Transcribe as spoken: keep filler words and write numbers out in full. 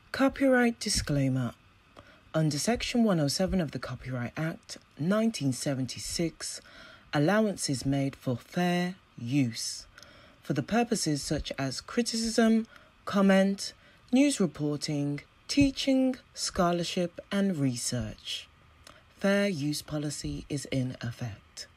Copyright disclaimer. Under Section one oh seven of the Copyright Act, nineteen seventy-six, allowance is made for fair use for the purposes such as criticism, comment, news reporting, teaching, scholarship, and research. Fair use policy is in effect.